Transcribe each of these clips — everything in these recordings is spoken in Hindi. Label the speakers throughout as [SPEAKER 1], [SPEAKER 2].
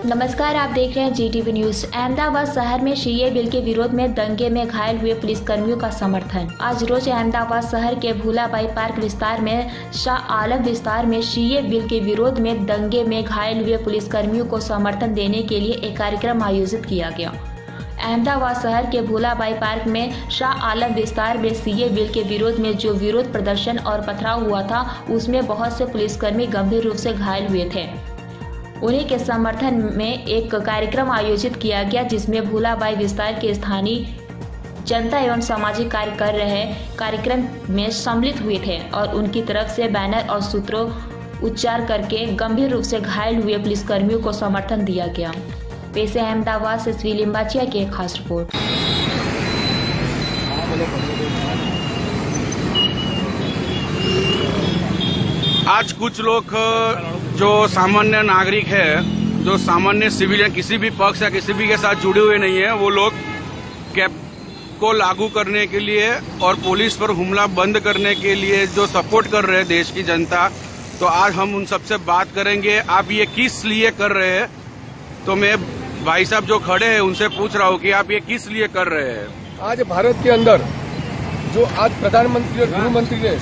[SPEAKER 1] नमस्कार, आप देख रहे हैं GTV न्यूज। अहमदाबाद शहर में सीए बिल के विरोध में दंगे में घायल हुए पुलिसकर्मियों का समर्थन। आज रोज अहमदाबाद शहर के भूलाबाई पार्क विस्तार में शाह आलम विस्तार में सीए बिल के विरोध में दंगे में घायल हुए पुलिसकर्मियों को समर्थन देने के लिए एक कार्यक्रम आयोजित किया गया। अहमदाबाद शहर के भूलाबाई पार्क में शाह आलम विस्तार में सीए बिल के विरोध में जो विरोध प्रदर्शन और पथराव हुआ था, उसमें बहुत से पुलिसकर्मी गंभीर रूप से घायल हुए थे। उन्हीं के समर्थन में एक कार्यक्रम आयोजित किया गया, जिसमें भूलाबाई विस्तार के स्थानीय जनता एवं सामाजिक कार्य कर रहे कार्यक्रम में सम्मिलित हुए थे और उनकी तरफ से बैनर और सूत्रों उच्चार करके गंभीर रूप से घायल हुए पुलिसकर्मियों को समर्थन दिया गया। पेश है अहमदाबाद से श्री लिम्बाचिया की एक खास रिपोर्ट।
[SPEAKER 2] आज कुछ लोग जो सामान्य नागरिक है, जो सामान्य सिविलियन किसी भी पक्ष या किसी भी के साथ जुड़े हुए नहीं है, वो लोग कैप को लागू करने के लिए और पुलिस पर हमला बंद करने के लिए जो सपोर्ट कर रहे हैं देश की जनता, तो आज हम उन सबसे बात करेंगे। आप ये किस लिए कर रहे हैं? तो मैं भाई साहब जो खड़े हैं उनसे पूछ रहा हूँ कि आप ये किस लिए कर रहे हैं?
[SPEAKER 3] आज भारत के अंदर जो आज प्रधानमंत्री और गृह मंत्री ने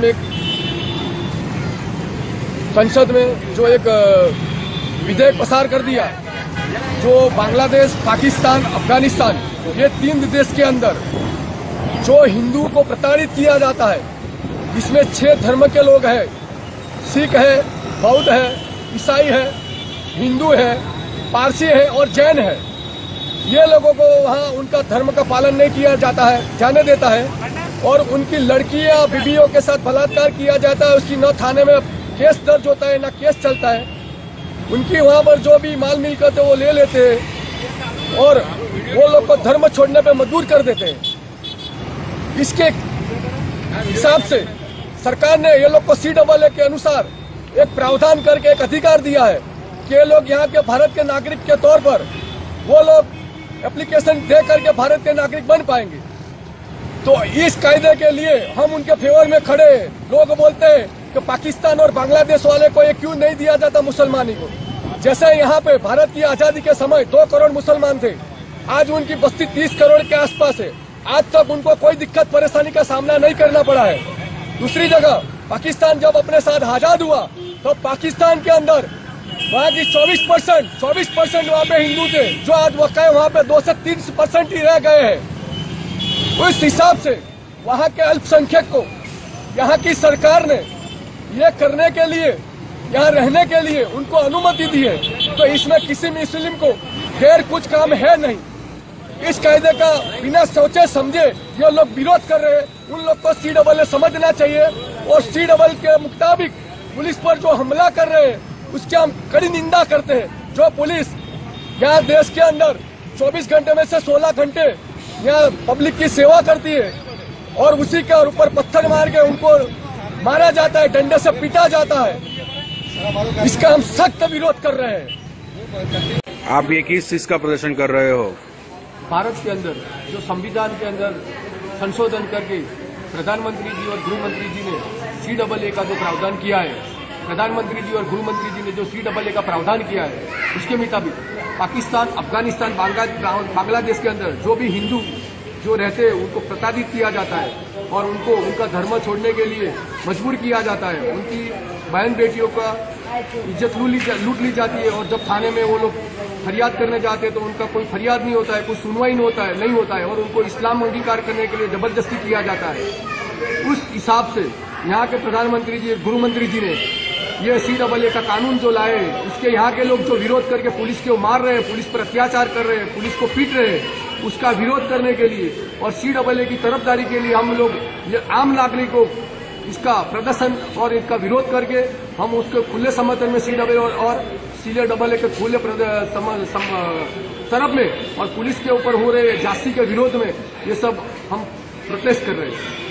[SPEAKER 3] संसद में जो एक विधेयक पसार कर दिया, जो बांग्लादेश, पाकिस्तान, अफगानिस्तान ये 3 देश के अंदर जो हिंदू को प्रताड़ित किया जाता है, जिसमें 6 धर्म के लोग हैं, सिख है, बौद्ध है, ईसाई है, हिंदू है, पारसी है और जैन है। ये लोगों को वहाँ उनका धर्म का पालन नहीं किया जाता है, जाने देता है और उनकी लड़कियां बीवियों के साथ बलात्कार किया जाता है। उसकी न थाने में केस दर्ज होता है, ना केस चलता है। उनकी वहां पर जो भी माल मिलकत है वो ले लेते हैं और वो लोग को धर्म छोड़ने पे मजबूर कर देते हैं। इसके हिसाब से सरकार ने ये लोग को CAA के अनुसार एक प्रावधान करके एक अधिकार दिया है कि ये लोग यहाँ के भारत के नागरिक के तौर पर वो लोग एप्लीकेशन दे करके भारत के नागरिक बन पाएंगे। तो इस कायदे के लिए हम उनके फेवर में खड़े। लोग बोलते हैं कि पाकिस्तान और बांग्लादेश वाले को ये क्यों नहीं दिया जाता मुसलमानी को। जैसे यहाँ पे भारत की आजादी के समय 2 करोड़ मुसलमान थे, आज उनकी बस्ती 30 करोड़ के आसपास है। आज तक उनको कोई दिक्कत परेशानी का सामना नहीं करना पड़ा है। दूसरी जगह पाकिस्तान जब अपने साथ आजाद हुआ तो पाकिस्तान के अंदर वहाँ की 24% वहाँ पे हिंदू थे, जो आज वहाँ पे 2 से 3% ही रह गए हैं। उस हिसाब से वहाँ के अल्पसंख्यक को यहाँ की सरकार ने ये करने के लिए, यहाँ रहने के लिए उनको अनुमति दी है। तो इसमें किसी मुस्लिम को गैर कुछ काम है नहीं। इस कायदे का बिना सोचे समझे ये लोग विरोध कर रहे हैं। उन लोग को CAA समझना चाहिए और CAA के मुताबिक पुलिस पर जो हमला कर रहे हैं उसकी हम कड़ी निंदा करते हैं। जो पुलिस यहाँ देश के अंदर 24 घंटे में से 16 घंटे यहाँ पब्लिक की सेवा करती है और उसी के ऊपर पत्थर मार के उनको मारा जाता है, डंडे से पीटा जाता है, इसका हम सख्त विरोध कर रहे हैं।
[SPEAKER 2] आप ये किस चीज का प्रदर्शन कर रहे हो?
[SPEAKER 3] भारत के अंदर जो संविधान के अंदर संशोधन करके प्रधानमंत्री जी और गृह मंत्री जी ने CAA का जो प्रावधान किया है, प्रधानमंत्री जी और गृह मंत्री जी ने जो CAA का प्रावधान किया है, उसके मुताबिक पाकिस्तान, अफगानिस्तान, बांग्लादेश के अंदर जो भी हिंदू जो रहते हैं उनको प्रताड़ित किया जाता है और उनको उनका धर्म छोड़ने के लिए मजबूर किया जाता है। उनकी बहन बेटियों का इज्जत लूट ली जाती है और जब थाने में वो लोग फरियाद करने जाते हैं तो उनका कोई फरियाद नहीं होता है, कोई सुनवाई नहीं होता है और उनको इस्लाम अंगीकार करने के लिए जबरदस्ती किया जाता है। उस हिसाब से यहाँ के प्रधानमंत्री जी, गृह मंत्री जी ने ये CAA का कानून जो लाए, उसके यहाँ के लोग जो विरोध करके पुलिस को मार रहे हैं, पुलिस पर अत्याचार कर रहे हैं, पुलिस को पीट रहे हैं, उसका विरोध करने के लिए और CAA की तरफदारी के लिए हम लोग आम नागरिकों इसका प्रदर्शन और इसका विरोध करके हम उसके खुले समर्थन में CAA के खुले तरफ में और पुलिस के ऊपर हो रहे जांच के विरोध में ये सब हम प्रोटेस्ट कर रहे हैं।